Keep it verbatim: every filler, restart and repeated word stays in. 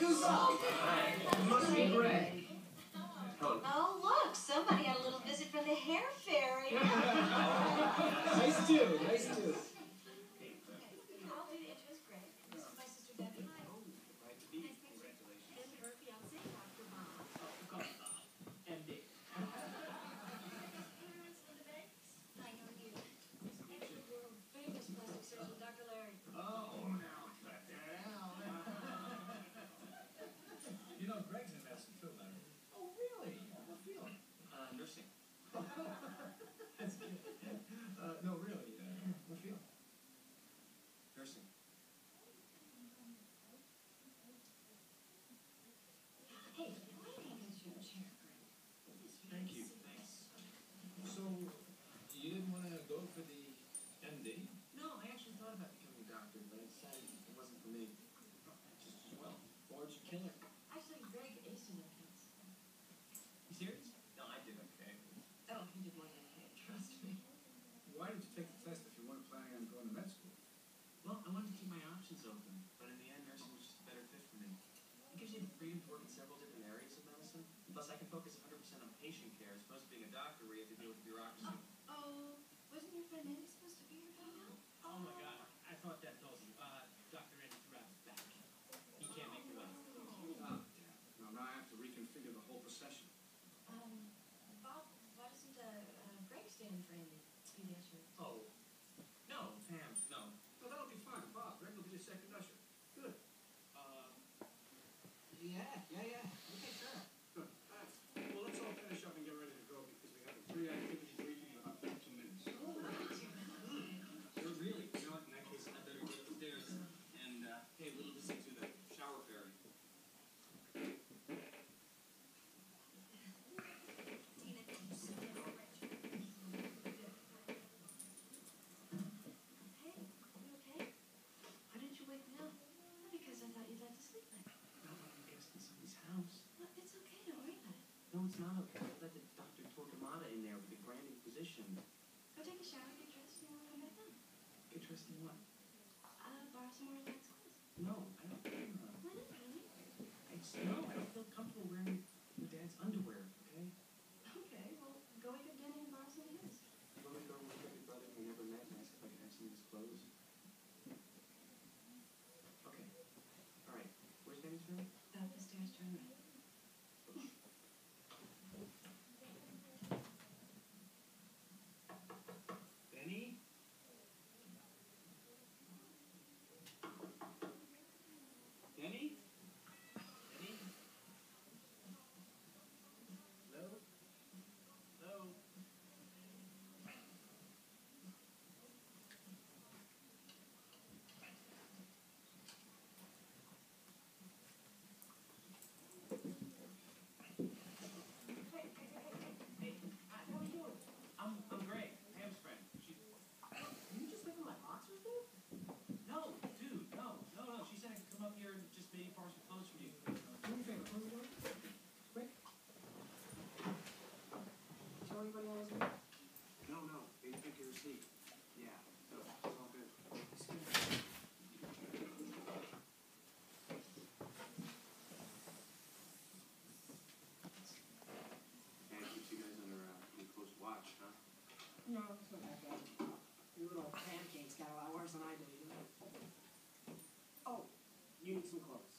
introduce him. Must be Greg. Oh, look, somebody had a little visit from the hair fairy. Nice too, nice too. I'll do the intros, Greg. This is my sister Debbie. Hi. Oh, right to meet you. Congratulations. And her fiance, Doctor Bob. Oh, M D. I know you. Actually, world famous plastic surgeon, Doctor Larry. Oh, now cut that out. You know, Greg's in medicine too, Larry. Oh, really? What field? Uh, nursing. That's good. Uh, no, really. Uh, what field? Nursing. Hey, why don't you get your chair, Greg? Thank you. Thanks. So, you didn't want to go for the M D? No, I actually thought about becoming a doctor, but I decided it wasn't for me. Just as well. Why would you kill her? Actually, Greg aced in that case. You serious? No, I did okay. Oh, he did more than okay, trust me. Why did you take the test if you weren't planning on going to med school? Well, I wanted to keep my options open, but in the end, nursing was just a better fit for me. It gives you the freedom to work in several different areas of medicine. Plus, I can focus one hundred percent on patient care as opposed to being a doctor where you have to deal with bureaucracy. Oh, wasn't your friend Andy supposed to be here by now? Oh my God, I thought that told you. Uh, Doctor Andy threw out his back. He can't make the way. Oh, damn. Now, now I have to reconfigure the whole procession. Um, Bob, why doesn't uh, uh, Greg stand in for Andy? Pediatric. Oh. No, Pam, no. No, that'll be fine. Bob, Greg will be the second usher. Good. Um, Yeah, yeah, yeah. Okay, sure. Good. All right. Well, let's all finish up and get ready to go because we have a pre-activity briefing in about two minutes. Sure, really? You know what? In that case, I better go upstairs and uh, pay a little visit to the shower fairy. Tina, thank you so much. Hey, you okay? Why didn't you wake me up? Well, because I thought you'd like to sleep later. No, I'm guest in somebody's house. Well, it's okay, don't worry about it. No, it's not okay. I let the Doctor Torquemada in there with the Grand Inquisition. Go take a shower, get dressed, and we'll come back down. Get dressed in what? Uh, borrow some more relaxed clothes. No, I don't. Uh, Why not, honey? I just, no, I don't feel comfortable wearing your dad's underwear, okay? Okay, well, go wake up Denny and borrow some of his. You want me to go with your brother we never met and ask if I can have some of his clothes? Okay. All right. Where's Danny's room? Up the stairs, turn right. Benny? Benny? Benny? Hello? Hello? Hey, how are you doing? I'm, I'm Greg, Pam's friend. She, you just live in my boxers, dude? No, dude, no, no, no. She said I could come up here and just maybe borrow some clothes from you. Do me a favor, close the door. Quick. Tell anybody I was here? No, no. They pick your seat. Yeah, so it's all good. And keeps you guys under, uh, under close watch, huh? No, it's not that bad. Your little pancakes got a lot worse than I do, you know? Oh, you need some clothes.